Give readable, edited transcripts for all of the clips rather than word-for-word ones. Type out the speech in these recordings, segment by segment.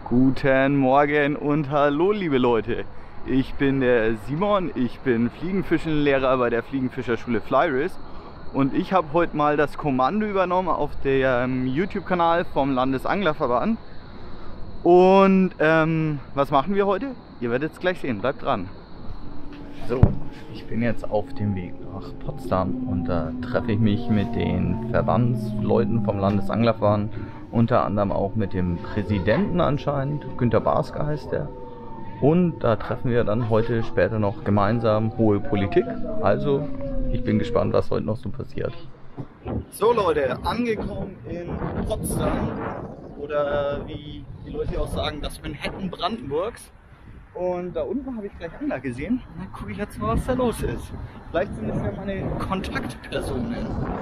Guten Morgen und hallo liebe Leute, ich bin der Simon, ich bin Fliegenfischenlehrer bei der Fliegenfischerschule Flyris und ich habe heute mal das Kommando übernommen auf dem YouTube-Kanal vom Landesanglerverband. Und was machen wir heute? Ihr werdet es gleich sehen, bleibt dran. So, ich bin jetzt auf dem Weg nach Potsdam und da treffe ich mich mit den Verbandsleuten vom Landesanglerverband, unter anderem auch mit dem Präsidenten anscheinend, Günter Barske heißt er. Und da treffen wir dann heute später noch gemeinsam hohe Politik. Also, ich bin gespannt, was heute noch so passiert. So Leute, angekommen in Potsdam oder wie die Leute auch sagen, das Manhattan Brandenburgs. Und da unten habe ich gleich Angler gesehen. Und dann gucke ich jetzt mal, was da los ist. Vielleicht sind es ja meine Kontaktpersonen.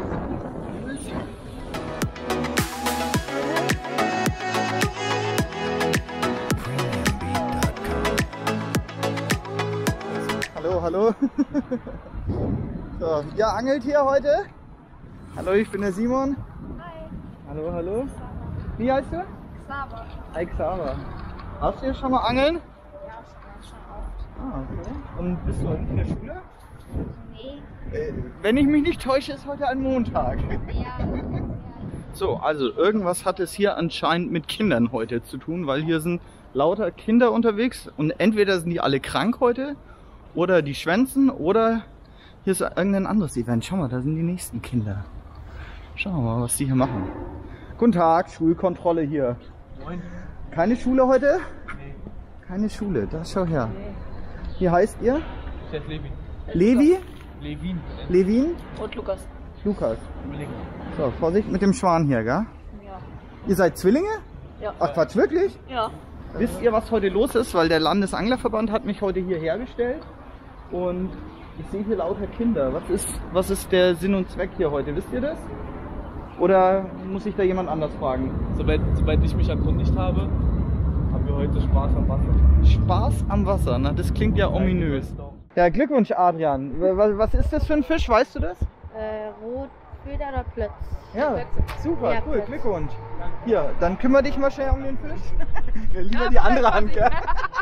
Hallo, hallo. So, ihr angelt hier heute? Hallo, ich bin der Simon. Hi. Hallo, hallo. Wie heißt du? Xaver. Hi Xaver. Hast du hier schon mal angeln? Ja, schon oft. Ah, okay. Und bist du heute in der Schule? Nee. Wenn ich mich nicht täusche, ist heute ein Montag. Ja. So, also irgendwas hat es hier anscheinend mit Kindern heute zu tun, weil hier sind lauter Kinder unterwegs und entweder sind die alle krank heute oder die schwänzen oder hier ist irgendein anderes Event. Schau mal, da sind die nächsten Kinder. Schauen wir mal, was die hier machen. Guten Tag, Schulkontrolle hier. Moin. Keine Schule heute? Nee. Keine Schule, da schau her. Wie heißt ihr? Chef Levin. Levi? Levin. Levin? Und Lukas. Lukas. Überlegen. So, Vorsicht mit dem Schwan hier, gell? Ja. Ihr seid Zwillinge? Ja. Ach Quatsch, wirklich? Ja. Wisst ihr, was heute los ist? Weil der Landesanglerverband hat mich heute hierher gestellt und ich sehe hier lauter Kinder. Was ist der Sinn und Zweck hier heute? Wisst ihr das? Oder muss ich da jemand anders fragen? Soweit ich mich erkundigt habe, haben wir heute Spaß am Wasser. Spaß am Wasser, na das klingt ja ominös. Ja, Glückwunsch Adrian. Was ist das für ein Fisch, weißt du das? Rotfeder oder Plötz? Ja, super, Ja, cool, Plötz. Glückwunsch. Hier, dann kümmere dich mal schnell um den Fisch. Ja, lieber die andere Hand, gell?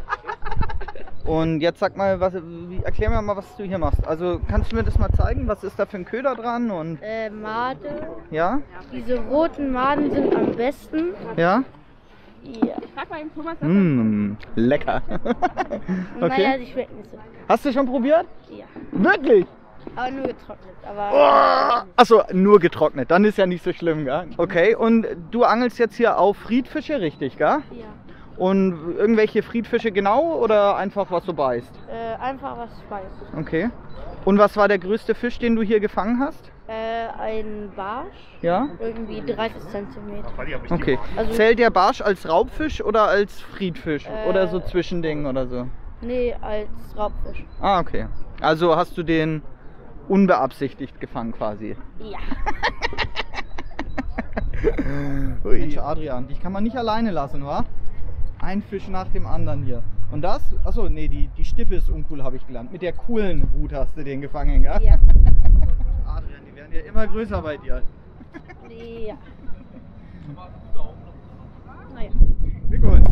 Und jetzt sag mal, erklär mir mal, was du hier machst. Also kannst du mir das mal zeigen? Was ist da für ein Köder dran? Und Made. ja? Diese roten Maden sind am besten. Ja? Ja. Frag mal eben Thomas. Lecker. Naja, die schmecken nicht so. Hast du schon probiert? Ja. Wirklich? Aber nur getrocknet. Aber Achso, nur getrocknet. Dann ist ja nicht so schlimm, gell? Okay, und du angelst jetzt hier auf Friedfische, richtig, gell? ja. Und irgendwelche Friedfische genau oder einfach was du beißt? Einfach was weiß. Okay. Und was war der größte Fisch, den du hier gefangen hast? Ein Barsch. Ja? Irgendwie 30 cm. Okay. Also- Zählt der Barsch als Raubfisch oder als Friedfisch? Oder so Zwischending oder so? Nee, als Raubfisch. Ah, okay. Also hast du den unbeabsichtigt gefangen quasi. Ja. Mensch, Adrian, dich kann man nicht alleine lassen, wa? Ein Fisch nach dem anderen hier. Und das? Achso, nee, die Stippe ist uncool, habe ich gelernt. Mit der coolen Hut hast du den gefangen, gell? Ja. Adrian, die werden ja immer größer bei dir. Ja. Naja. Glückwunsch.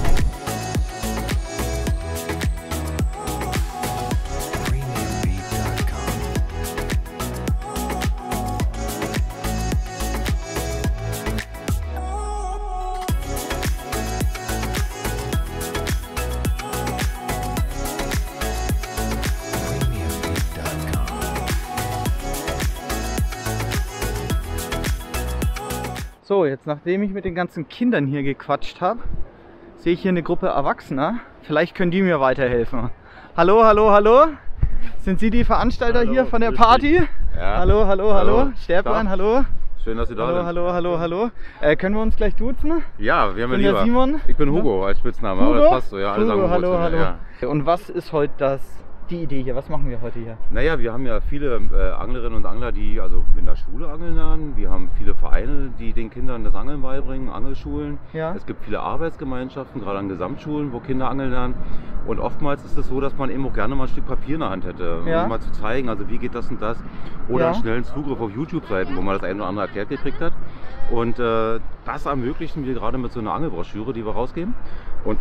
So, jetzt nachdem ich mit den ganzen Kindern hier gequatscht habe, sehe ich hier eine Gruppe Erwachsener. Vielleicht können die mir weiterhelfen. Hallo, hallo, hallo. Sind Sie die Veranstalter Hallo, hier von der grüß Party? dich. Ja. Hallo, hallo, hallo. Hallo. Sterban, hallo. Schön, dass Sie da Hallo, sind. hallo, hallo, hallo. Können wir uns gleich duzen? Ja, wir haben ja bin der lieber. Simon. Ich bin Hugo als Spitzname, aber das passt so. Ja, alle Hugo, sagen Hugo hallo, zu mir, hallo. ja. Und was ist heute die Idee hier? Was machen wir heute hier? Naja, wir haben ja viele Anglerinnen und Angler, die also in der Schule angeln lernen. Wir haben viele Vereine, die den Kindern das Angeln beibringen, Angelschulen. Ja. Es gibt viele Arbeitsgemeinschaften, gerade an Gesamtschulen, wo Kinder angeln lernen. Und oftmals ist es so, dass man eben auch gerne mal ein Stück Papier in der Hand hätte, Ja. um mal zu zeigen, also wie geht das und das. Oder Ja. einen schnellen Zugriff auf YouTube-Seiten, wo man das eine oder andere erklärt gekriegt hat. Und das ermöglichen wir gerade mit so einer Angelbroschüre, die wir rausgeben. Und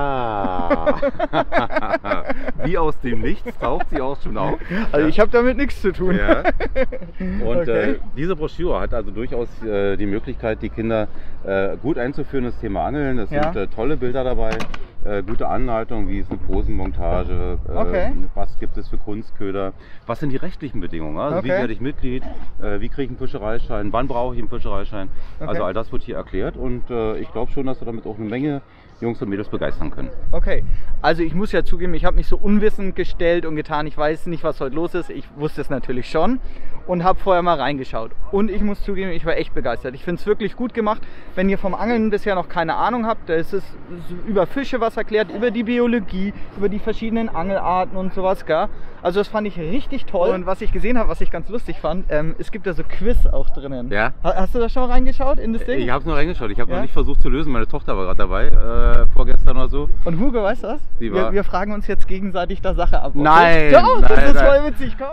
wie aus dem Nichts taucht sie auch schon auf. Also ich habe damit nichts zu tun. Ja. Und Okay. diese Broschüre hat also durchaus die Möglichkeit, die Kinder gut einzuführen, das Thema Angeln. Es Ja. sind tolle Bilder dabei, gute Anleitungen, wie ist eine Posenmontage, Okay. was gibt es für Kunstköder, was sind die rechtlichen Bedingungen, also wie Okay. werde ich Mitglied, wie kriege ich einen Fischereischein, wann brauche ich einen Fischereischein. Okay. Also all das wird hier erklärt und ich glaube schon, dass wir damit auch eine Menge Jungs und Mädels begeistern können. Okay, also ich muss ja zugeben, ich habe mich so unwissend gestellt und getan, ich weiß nicht, was heute los ist. Ich wusste es natürlich schon und habe vorher mal reingeschaut. Und ich muss zugeben, ich war echt begeistert. Ich finde es wirklich gut gemacht. Wenn ihr vom Angeln bisher noch keine Ahnung habt, da ist es über Fische was erklärt, über die Biologie, über die verschiedenen Angelarten und sowas, gell? Also das fand ich richtig toll. Und was ich gesehen habe, was ich ganz lustig fand, es gibt da so Quiz auch drinnen. Ja. Hast du da schon mal reingeschaut in das Ding? Ich habe es nur reingeschaut, ich habe Ja? noch nicht versucht zu lösen, meine Tochter war gerade dabei, vorgestern oder so. Und Hugo, weißt du was? Die war- Wir fragen uns jetzt gegenseitig da Sache ab. okay? Nein, Doch, das nein, ist nein. voll witzig, komm.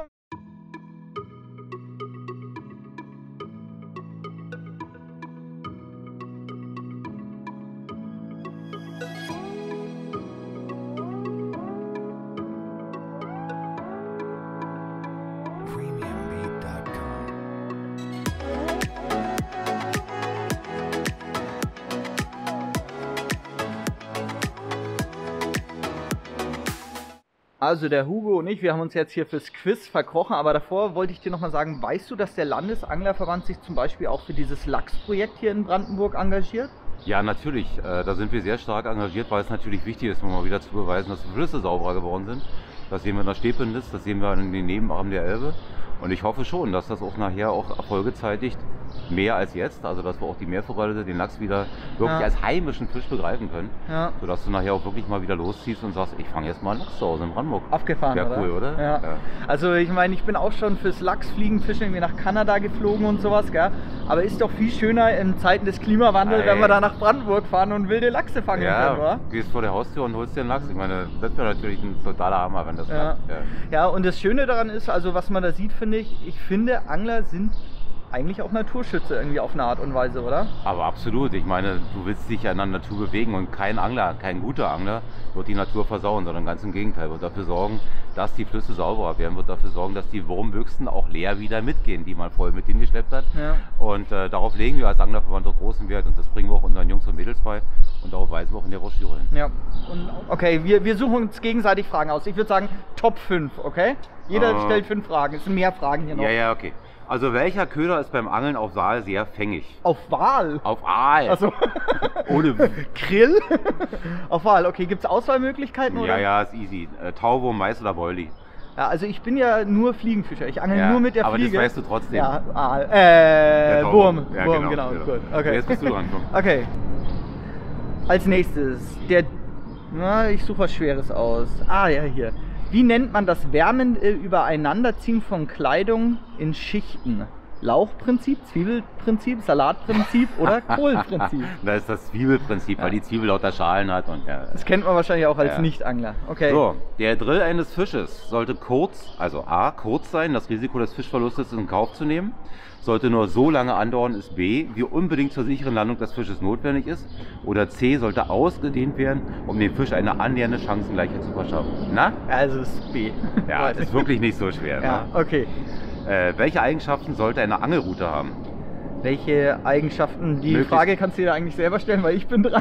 Also der Hugo und ich, wir haben uns jetzt hier fürs Quiz verkrochen, aber davor wollte ich dir nochmal sagen, weißt du, dass der Landesanglerverband sich zum Beispiel auch für dieses Lachsprojekt hier in Brandenburg engagiert? Ja, natürlich. Da sind wir sehr stark engagiert, weil es natürlich wichtig ist, mal wieder zu beweisen, dass die Flüsse sauberer geworden sind. Das sehen wir in der Stepnitz, das sehen wir in den Nebenarmen der Elbe. Und ich hoffe schon, dass das auch nachher auch Erfolge zeitigt, mehr als jetzt. Also dass wir auch die Meerforelle, den Lachs wieder wirklich Ja. als heimischen Fisch begreifen können. Ja. Sodass du nachher auch wirklich mal wieder losziehst und sagst, ich fange jetzt mal einen Lachs zu Hause in Brandenburg. Abgefahren, Wäre oder? cool, oder? Ja. Ja. Also ich meine, ich bin auch schon fürs Lachsfliegenfischen irgendwie nach Kanada geflogen und sowas, gell? Aber ist doch viel schöner in Zeiten des Klimawandels, wenn wir da nach Brandenburg fahren und wilde Lachse fangen können, oder? Gehst vor der Haustür und holst dir einen Lachs. Ich meine, das wäre natürlich ein totaler Hammer, wenn das Ja. klappt. Ja. Ja, und das Schöne daran ist, also was man da sieht, finde ich finde, Angler sind eigentlich auch Naturschützer irgendwie auf eine Art und Weise, oder? Aber absolut, ich meine, du willst dich ja in der Natur bewegen und kein Angler, kein guter Angler wird die Natur versauen, sondern ganz im Gegenteil, wird dafür sorgen, dass die Flüsse sauberer werden, wird dafür sorgen, dass die Wurmbüchsen auch leer wieder mitgehen, die man voll mit hingeschleppt hat. Ja. Und darauf legen wir als Anglerverband auch großen Wert und das bringen wir auch unseren Jungs und Mädels bei und darauf weisen wir auch in der Broschüre hin. Ja, und okay, wir suchen uns gegenseitig Fragen aus. Ich würde sagen Top 5, okay? Jeder stellt 5 Fragen, es sind mehr Fragen hier noch. Ja, okay. Also welcher Köder ist beim Angeln auf Saal sehr fängig? Auf Wal? Auf Aal. Also Ohne... Grill? Auf Wal, okay, gibt es Auswahlmöglichkeiten, oder? Ja, ist easy. Tauwurm, Mais oder Boilie. Ja, also ich bin ja nur Fliegenfischer, ich angel Ja, nur mit der aber Fliege. das weißt du trotzdem. Ja, Aal. Der Tauwurm. Wurm, Ja, Wurm, genau, genau. gut. Okay. Jetzt bist du dran, komm. Okay. Als nächstes, ich suche was Schweres aus. Ah, ja, hier. Wie nennt man das wärmende Übereinanderziehen von Kleidung in Schichten? Lauchprinzip, Zwiebelprinzip, Salatprinzip oder Kohlprinzip? Das ist das Zwiebelprinzip, weil die Zwiebel lauter Schalen hat. Und, ja. Das kennt man wahrscheinlich auch als Ja. Nicht-Angler. Okay. So, der Drill eines Fisches sollte kurz, also A, kurz sein, das Risiko des Fischverlustes in Kauf zu nehmen. Sollte nur so lange andauern, ist B, wie unbedingt zur sicheren Landung des Fisches notwendig ist. Oder C, sollte ausgedehnt werden, um dem Fisch eine annähernde Chancengleichheit zu verschaffen. Na? Also ist B. Ja, das ist wirklich nicht so schwer. Ja, okay. Welche Eigenschaften sollte eine Angelrute haben? Welche Eigenschaften? Die Möglichst- Frage kannst du dir eigentlich selber stellen, weil ich bin dran.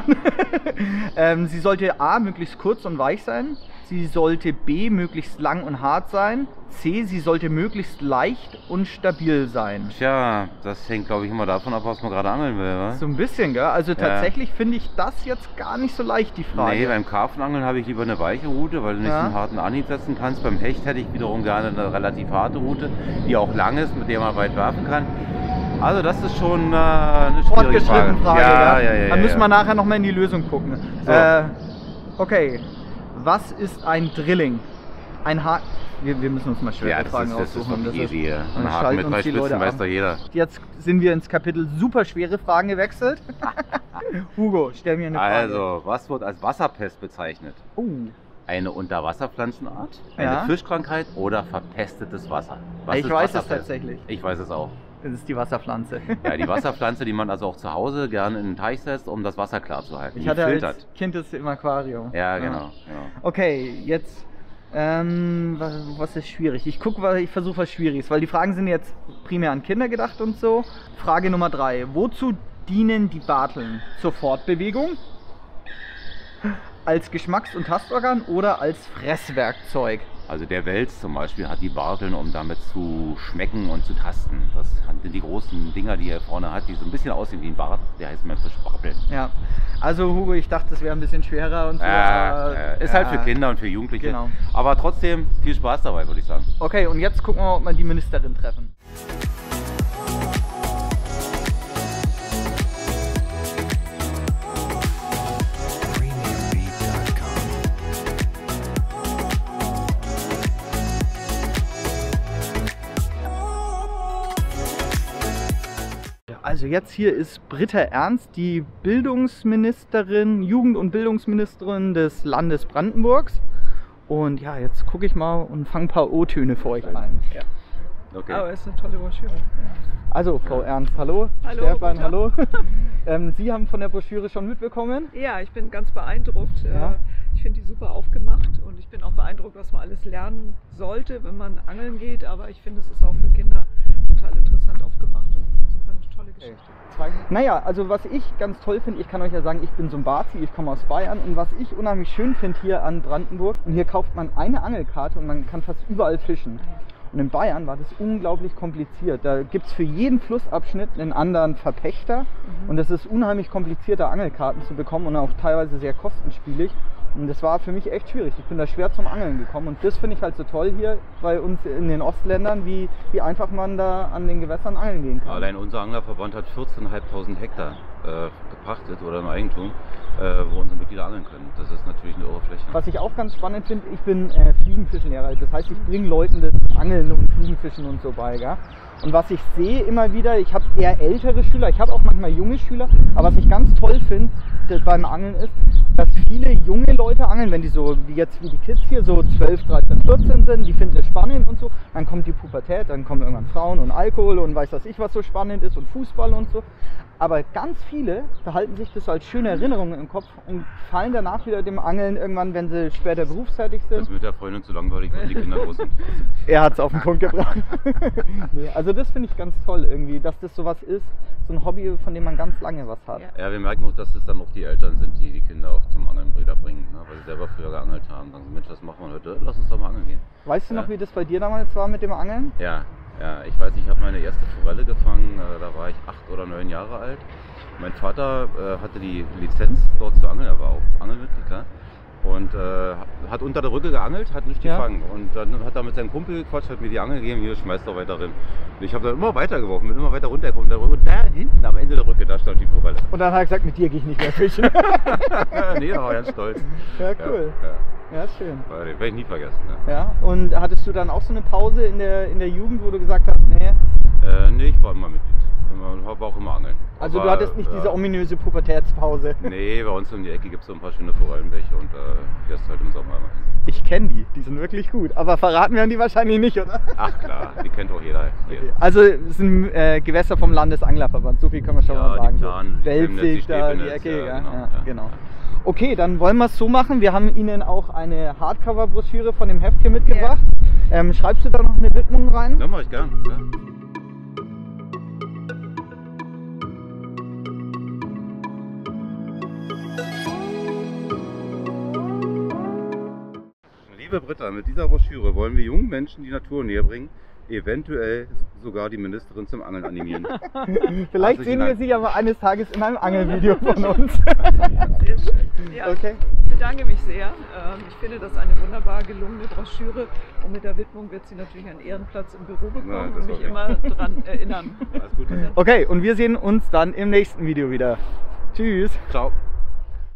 Sie sollte A, möglichst kurz und weich sein. Sie sollte B, möglichst lang und hart sein. C, sie sollte möglichst leicht und stabil sein. Tja, das hängt glaube ich immer davon ab, was man gerade angeln will, wa? So ein bisschen, gell? Also tatsächlich finde ich das jetzt gar nicht so leicht, die Frage. Nee, beim Karpfenangeln habe ich lieber eine weiche Route, weil du nicht Ja. einen harten Anhieb setzen kannst. Beim Hecht hätte ich wiederum gerne eine relativ harte Route, die auch lang ist, mit der man weit werfen kann. Also das ist schon eine schwierige Fortgeschrittene Frage, ja, gell? ja, ja, Dann müssen wir ja. nachher nochmal in die Lösung gucken. So. Okay, was ist ein Drilling? Ein Haken. Wir müssen uns mal schwere Ja, das Fragen ist aussuchen. doch easy. dann Ein Haken schalten mit uns 3 die Leute Spitzen weiß an. doch jeder. Jetzt sind wir ins Kapitel super schwere Fragen gewechselt. Hugo, stell mir eine Frage. Also, was wird als Wasserpest bezeichnet? Eine Unterwasserpflanzenart, eine Ja. Fischkrankheit oder verpestetes Wasser? Was Ich ist weiß es Wasserpest? tatsächlich. Ich weiß es auch. Das ist die Wasserpflanze. Ja, die Wasserpflanze, die man also auch zu Hause gerne in den Teich setzt, um das Wasser klar zu halten. Ich Die hatte filtert. als Kind das im Aquarium. Ja, genau. Okay, jetzt, was ist schwierig? Ich versuche was Schwieriges, weil die Fragen sind jetzt primär an Kinder gedacht und so. Frage Nummer 3. Wozu dienen die Barteln? Zur Fortbewegung? Als Geschmacks- und Tastorgan oder als Fresswerkzeug? Also der Wels zum Beispiel hat die Barteln, um damit zu schmecken und zu tasten. Das sind die großen Dinger, die er vorne hat, die so ein bisschen aussehen wie ein Bart. Der heißt Memphis Barteln. Ja, also Hugo, ich dachte, das wäre ein bisschen schwerer und so. Ist halt für Kinder und für Jugendliche. Genau. Aber trotzdem viel Spaß dabei, würde ich sagen. Okay, und jetzt gucken wir mal, ob wir die Ministerin treffen. Also jetzt hier ist Britta Ernst, die Bildungsministerin, Jugend- und Bildungsministerin des Landes Brandenburgs. Und ja, jetzt gucke ich mal und fange ein paar O-Töne für euch ein. Ja. Okay. Aber es ist eine tolle Broschüre. Also Frau Ernst, hallo. Hallo, Stefan, Britta. hallo. Sie haben von der Broschüre schon mitbekommen? Ja, ich bin ganz beeindruckt. Ja. Ich finde die super aufgemacht und ich bin auch beeindruckt, was man alles lernen sollte, wenn man angeln geht. Aber ich finde, es ist auch für Kinder total interessant aufgemacht und insofern eine tolle Geschichte. Naja, also was ich ganz toll finde, ich kann euch ja sagen, ich bin so ein Bazi, ich komme aus Bayern und was ich unheimlich schön finde hier an Brandenburg, und hier kauft man eine Angelkarte und man kann fast überall fischen. Und in Bayern war das unglaublich kompliziert. Da gibt es für jeden Flussabschnitt einen anderen Verpächter und es ist unheimlich kompliziert, da Angelkarten zu bekommen und auch teilweise sehr kostenspielig. Und das war für mich echt schwierig. Ich bin da schwer zum Angeln gekommen und das finde ich halt so toll hier bei uns in den Ostländern, wie einfach man da an den Gewässern angeln gehen kann. Allein unser Anglerverband hat 14.500 Hektar gepachtet oder im Eigentum, wo unsere Mitglieder angeln können. Das ist natürlich eine Oberfläche. Was ich auch ganz spannend finde, ich bin Fliegenfischenlehrer. Das heißt, ich bringe Leuten das Angeln und Fliegenfischen und so bei. Gell? Und was ich sehe immer wieder, ich habe eher ältere Schüler, ich habe auch manchmal junge Schüler, aber was ich ganz toll finde beim Angeln ist, dass viele junge Leute angeln, wenn die so wie die Kids hier so 12, 13, 14 sind, die finden es spannend und so, dann kommt die Pubertät, dann kommen irgendwann Frauen und Alkohol und weiß was ich, was so spannend ist und Fußball und so. Aber ganz viele behalten sich das als schöne Erinnerungen im Kopf und fallen danach wieder dem Angeln irgendwann, wenn sie später berufstätig sind. Das ist mit der Freundin zu langweilig, wenn die Kinder groß sind. Er hat es auf den Punkt gebracht. Nee, also das finde ich ganz toll irgendwie, dass das sowas ist, so ein Hobby, von dem man ganz lange was hat. Ja. Ja, wir merken auch, dass es dann auch die Eltern sind, die die Kinder auch zum Angeln wieder bringen, ne? Weil sie selber früher geangelt haben. Dann, Mensch, was machen wir heute? Lass uns doch mal angeln gehen. Weißt du noch, wie das bei dir damals war mit dem Angeln? Ja, ich weiß, ich habe meine erste Forelle gefangen, da war ich 8 oder 9 Jahre alt. Mein Vater hatte die Lizenz dort zu angeln, er war auch Angelmitglied, klar. Und hat unter der Rücke geangelt, hat nicht gefangen. Und dann hat er mit seinem Kumpel gequatscht, hat mir die Angel gegeben, hier, schmeißt doch weiter rein. Und ich habe dann immer weiter geworfen, bin immer weiter runtergekommen. Und da hinten am Ende der Rücke, da stand die Forelle. Und dann hat er gesagt, mit dir gehe ich nicht mehr fischen. Nee, er war ganz stolz. Ja, cool. Ja. Ja, schön. Werde ich nie vergessen. Ne? Ja, und hattest du dann auch so eine Pause in der Jugend, wo du gesagt hast, nee? Nee, ich war immer Mitglied. War auch immer angeln. Also aber, du hattest nicht diese ominöse Pubertätspause. Nee, bei uns um die Ecke gibt es so ein paar schöne Forellenbäche und fährst halt im Sommer immer hin. Ich kenne die sind wirklich gut. Aber verraten werden die wahrscheinlich nicht, oder? Ach klar, die kennt auch jeder hier. Okay. Also es sind Gewässer vom Landesanglerverband, so viel können wir schon mal sagen. Die Plan, Welzig, da die Stepenitz, Ecke, ja, genau, ja, genau. Okay, dann wollen wir es so machen. Wir haben Ihnen auch eine Hardcover-Broschüre von dem Heft hier mitgebracht. Ja. Schreibst du da noch eine Widmung rein? Ja, mach ich gern. Ja. Liebe Britta, mit dieser Broschüre wollen wir jungen Menschen die Natur näher bringen, eventuell sogar die Ministerin zum Angeln animieren. Vielleicht sehen wir sie aber eines Tages in einem Angelvideo von uns. Sehr schön. Ja, Okay. Ich bedanke mich sehr. Ich finde das eine wunderbar gelungene Broschüre und mit der Widmung wird sie natürlich einen Ehrenplatz im Büro bekommen Ja, das und mich hoffe ich. immer daran erinnern. Alles Gute. Okay, und wir sehen uns dann im nächsten Video wieder. Tschüss. Ciao.